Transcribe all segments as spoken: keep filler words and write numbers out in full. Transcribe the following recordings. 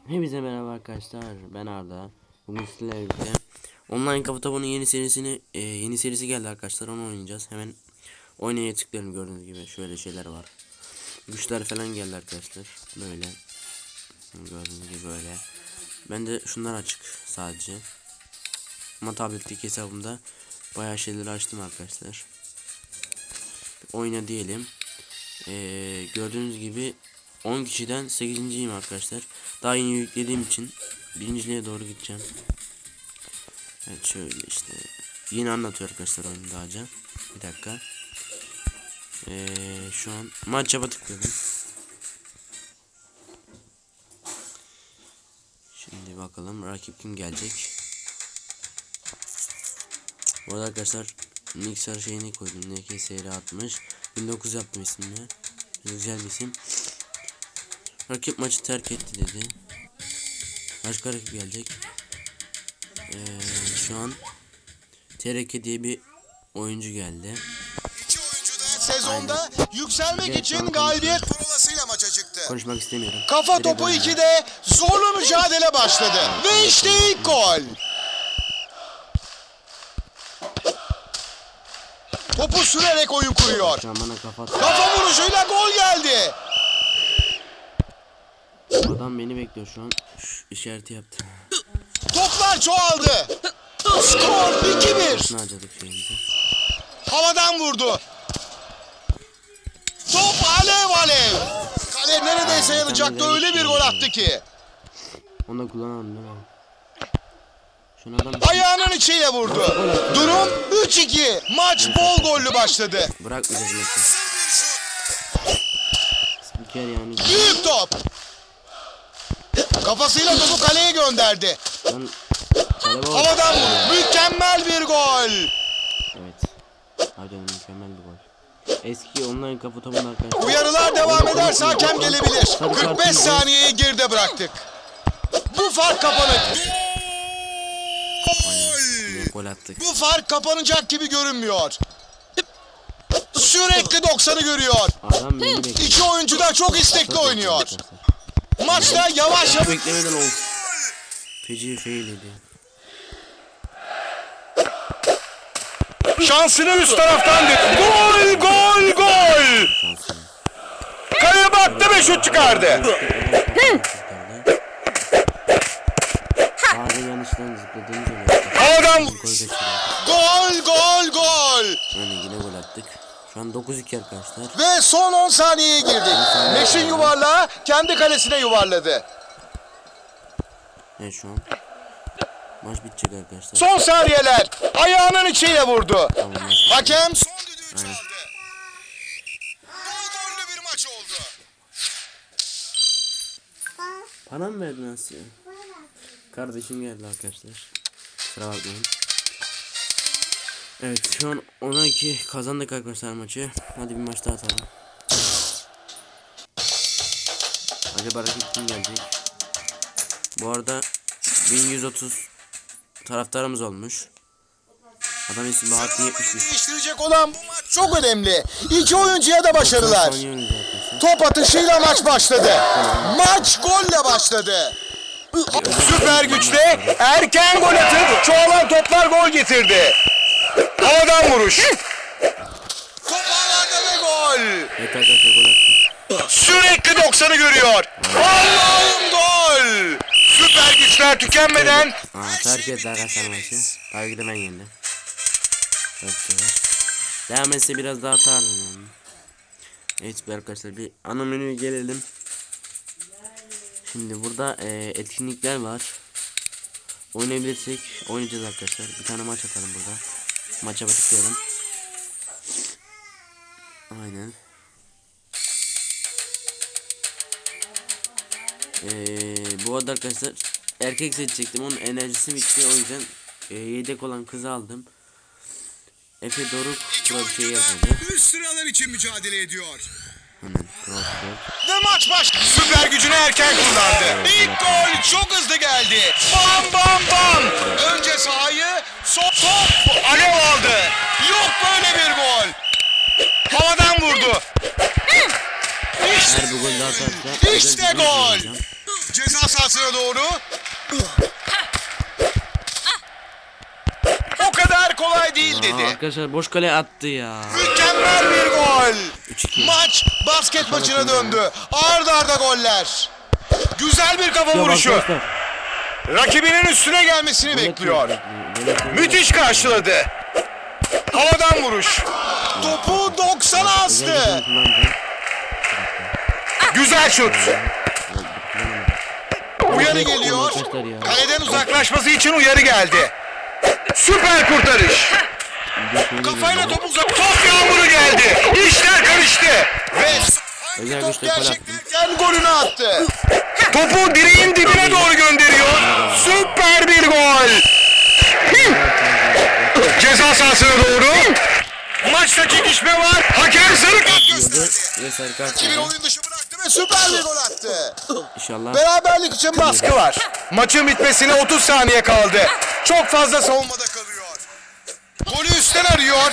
Hepinize merhaba arkadaşlar, ben Arda. Bugün sizlerle birlikte online kafa tabanın yeni serisini e, yeni serisi geldi arkadaşlar, onu oynayacağız. Hemen oynaya tıklayalım. Gördüğünüz gibi şöyle şeyler var, güçler falan geldi arkadaşlar, böyle gördüğünüz gibi böyle. Ben de şunlar açık sadece, ama tabletteki hesabımda bayağı şeyleri açtım arkadaşlar. Oyna diyelim. e, gördüğünüz gibi on kişiden sekizinciyim arkadaşlar. Daha yeni yüklediğim için birinciliğe doğru gideceğim. Evet, şöyle işte yeni anlatıyor arkadaşlar oyunu dağca. Bir dakika. Ee, şu an maç yapa tıkladım. Şimdi bakalım rakip kim gelecek. Bu arada arkadaşlar Nixar şeyini koydum. N K S R altmış bin dokuz yüz yaptım ismini. Güzel bir isim. Rakip maçı terk etti dedi. Başka rakip gelecek. Ee, şu an T R K diye bir oyuncu geldi. İki oyuncu da sezonda aynen yükselmek evet, için galibiyet parolasıyla maça çıktı. Konuşmak istemiyorum. Kafa Direkt topu ikide zorlu mücadele başladı. Ve işte ilk gol. Topu sürerek oyun kuruyor. Kafa, kafa vuruşuyla gol geldi. Adam beni bekliyor şu an. Şş, işareti yaptı. Toplar çoğaldı. Skor iki bir. Havadan vurdu. Top alev alev. Kale neredeyse Aa, yanacaktı, öyle bir gol attı ki. Onu da kullanalım değil mi? Ayağının içiyle vurdu. Durum üç iki. Maç bol gollü başladı. Bırakmayacağız maçı. Spiker yani. Büyük top. Kafasıyla topu kaleye gönderdi. Ben, havadan vurdu. Mükemmel bir gol. Evet. Harbiden mükemmel bir gol. Eski online kafa tabanı arkadaşlar. Uyarılar devam ederse hakem gelebilir. kırk beş saniyeyi geride bıraktık. Bu fark kapanır. Gol attık. Bu fark kapanacak gibi görünmüyor. Sürekli doksanı görüyor. İki oyuncu da çok istekli oynuyor. Maçta yavaş yavaş beklemeden oldu. Feci fail idi. Şansını üst taraftan dedi. Gol gol gol. Kaleye baktı ve şut çıkardı. Havadan gol gol gol. Yani yine gol attık. Şu an dokuz iki arkadaşlar. Ve son on saniyeye girdik. Meşin yuvarlağı kendi kalesine yuvarladı. Evet, şu an maç bitecek arkadaşlar. Son saniyeler. Ayağının içiyle vurdu. Tamam, hakem son düdüğü çaldı. Bol gollü bir maç oldu. Bana mı verdin Asya? Kardeşim geldi arkadaşlar. Kusura bakmayın. Evet, şu an ona iki kazandık arkadaşlar maçı. Hadi bir maç daha atalım. Acaba rakip kim gelecek? Bu arada bin yüz otuz taraftarımız olmuş. Adam ismi Bahattin yetmiş üç. Değiştirecek olan bu maç çok önemli. İki oyuncuya da başarılar. Top atışıyla maç başladı. Maç golle başladı. Süper güçte erken gol atıp çoğalan toplar gol getirdi. Havadan vuruş. Top ağlarda ve gol. Evet arkadaşlar, gol attı. Sürekli doksanı görüyor. Allah'ım gol. Süper güçler tükenmeden. Aa, terk etti arkadaşlar maçı. Tabii ki de ben yendim. Evet, devam etse biraz daha atardım yani. Evet arkadaşlar, bir ana menüye gelelim. Şimdi burada e, etkinlikler var. Oynayabilirsek oynayacağız arkadaşlar. Bir tane maç atalım burada. Maça tıklayalım. Aynen. Ee, bu arada arkadaşlar erkek seçecektim, onun enerjisi bitti, o yüzden e, yedek olan kızı aldım. Efe Doruk burada bir şey yazıyordu. Üst sıralar için mücadele ediyor. Hemen ve maç başladı. Süper gücünü erken kullandı. Evet, İlk evet, gol evet. Çok hızlı geldi. Bam bam bam. Önce sahayı, top top alev aldı. Yok böyle bir gol. Havadan vurdu. İşte, Eğer bu gol daha atarsa, işte gol. Ceza sahasına doğru. O kadar kolay değil dedi. Aa, arkadaşlar boş kale attı ya. Mükemmel bir gol. üç iki. Maç basket maçına döndü. Arda arda goller. Güzel bir kafa Ya vuruşu. arkadaşlar, Rakibinin üstüne gelmesini böyle bekliyor. böyle- böyle- Müthiş karşıladı. Havadan vuruş. Topu doksana Özel bir astı. şey kullanacağım. Güzel şut. Uyarı geliyor. Arkadaşlar ya. Kaleden uzaklaşması için uyarı geldi. Süper kurtarış. Kafayla topu uzak. Top yağmuru geldi. İşler karıştı. Ve Özel top güçle gol attı. gerçekten golünü attı. Topu direğin dibine doğru gönderiyor. Süper bir gol. Ceza sahasına doğru. Maçta çekişme var. Hakem sarı kart gösterdi. Ve sarı kart Rakibini yedi. oyun dışı bıraktı ve süper bir gol attı. İnşallah. Beraberlik için baskı var. Maçın bitmesine otuz saniye kaldı. Çok fazla savunmada kalıyor. Golü üstten arıyor.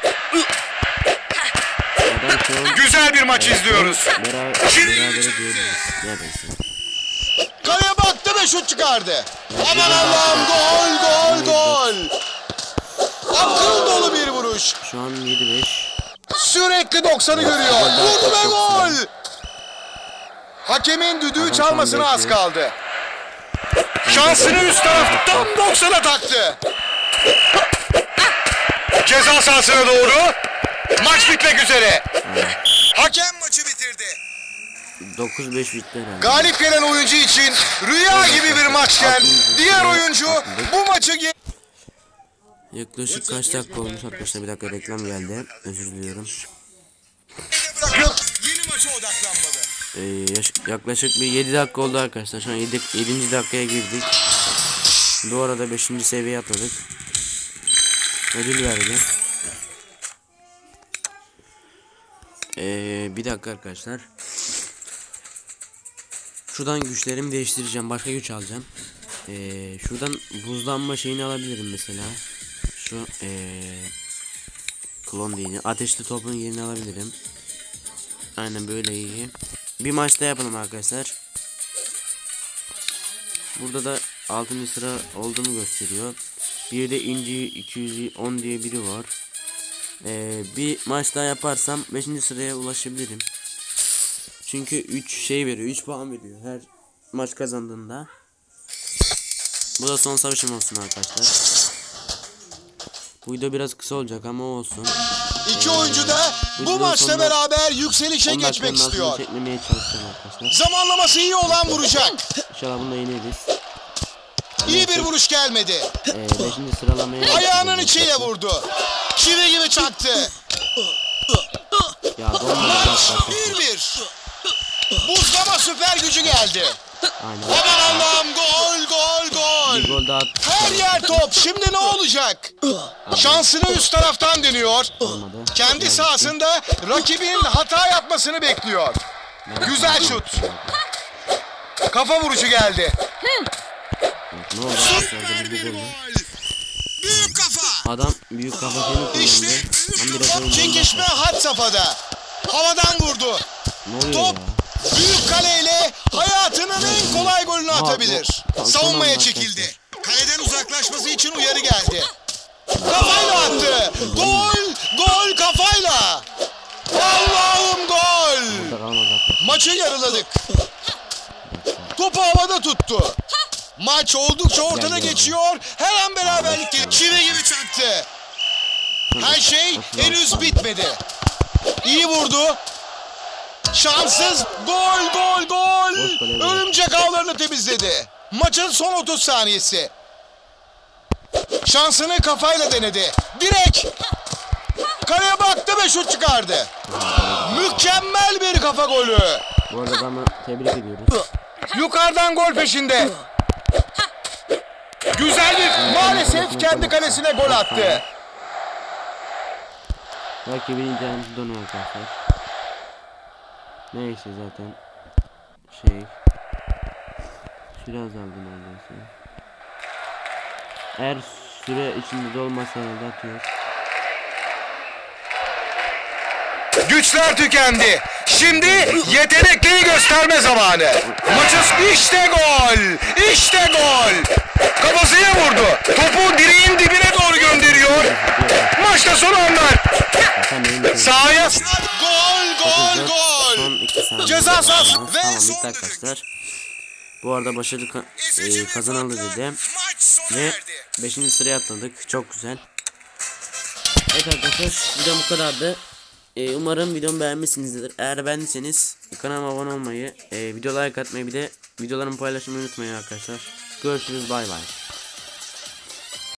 Adam şu an Güzel bir maç izliyoruz. beraber, berabere diyebiliriz. Neredeyse. Kaleye baktı ve şut çıkardı. Aman Allah'ım, gol gol gol. Akıl dolu bir vuruş. Şu an yedi beş. Sürekli doksanı görüyor. Vurdu ve gol. Hakemin düdüğü çalmasına az kaldı. Şansını üst taraftan doksana taktı. Ceza sahasına doğru. Maç bitmek üzere. Hakem maçı bitirdi. dokuz beş bitti herhalde. Galip gelen oyuncu için rüya gibi bir maçken diğer oyuncu bu maçı ge- Yaklaşık kaç dakika olmuş arkadaşlar, bir dakika reklam geldi. Özür diliyorum. bırakıp yeni maça odaklanmalı. Ee, yaş- yaklaşık bir yedi dakika oldu arkadaşlar. Şu an yedi, yedinci dakikaya girdik. Bu arada beşinci seviyeye atladık. Ödül verdi. Ee, bir dakika arkadaşlar. Şuradan güçlerimi değiştireceğim. Başka güç alacağım. Ee, şuradan buzlanma şeyini alabilirim mesela. Şu ee, klon değil. Ateşli topun yerini alabilirim. Aynen böyle iyi. Bir maçta yapalım arkadaşlar. Burada da altıncı sıra olduğumu gösteriyor. Bir de inci iki yüz on diye biri var. Ee, bir maç daha yaparsam beşinci sıraya ulaşabilirim. Çünkü üç şey veriyor, üç puan veriyor her maç kazandığında. Bu da son savaşım olsun arkadaşlar. Bu video biraz kısa olacak ama olsun. İki oyuncu da bu maçla beraber yükselişe geçmek istiyor. Çekmemeye çalışacağım arkadaşlar. Zamanlaması iyi olan vuracak. İnşallah bunu da yeneriz. İyi bir vuruş gelmedi. Ee, beşinci sıralamaya Ayağının içiyle vurdu. Çivi gibi çaktı. Ya donmadı. bir bir. Buzlama süper gücü geldi. Aynen. Aman Allah'ım, gol gol gol. Bir gol daha attı. Her yer top. Şimdi ne olacak? Şansını üst taraftan deniyor. Olmadı. Kendi Yani sahasında rakibin hata yapmasını bekliyor. Güzel şut. Kafa vuruşu geldi. Ne oldu arkadaşlar? Bir gol. Büyük kafa. Adam büyük kafa seni kullandı. İşte Tam büyük biraz kafa. oyundan Çekişme had safhada. Havadan vurdu. Ne oluyor Top ya? büyük kaleyle hayatının en kolay golünü atabilir. bu- Savunmaya son çekildi. Kaleden uzaklaşması için uyarı geldi. Kafayla attı. Gol, gol kafayla. Allah'ım, gol. Burada kalmaz arkadaşlar. Maçı yarıladık. Topu havada tuttu. Maç oldukça ortada geçiyor. Her an beraberlik geliyor. Çivi gibi çaktı. Her şey henüz bitmedi. İyi vurdu. Şanssız. Gol, gol, gol. Örümcek ağlarını temizledi. Maçın son otuz saniyesi. Şansını kafayla denedi. Direk. Kaleye baktı ve şut çıkardı. Mükemmel bir kafa golü. Bu arada adamı tebrik ediyoruz. Yukarıdan gol peşinde. Güzel bir, maalesef kendi kalesine gol attı. Rakibin interneti donuyor arkadaşlar. Neyse zaten şey süre azaldı neredeyse. Eğer süre içinde dolmasa da atıyor. Güçler tükendi. şimdi yetenekleri gösterme zamanı. Maçın işte gol. İşte gol. Kafasına vurdu. Topu direğin dibine doğru gönderiyor. Maçta son anlar. Sahaya gol gol gol. Ceza sahası ve tamam, son bitti arkadaşlar. Bu arada başarılı ka e, kazanıldı dedim. Ve beşinci sıraya atladık. Çok güzel. Evet arkadaşlar, videom bu kadardı. Ee, umarım videomu beğenmişsinizdir. Eğer beğendiyseniz kanalıma abone olmayı, e, video like atmayı, bir de videolarımı paylaşmayı unutmayın arkadaşlar. Görüşürüz, bay bay.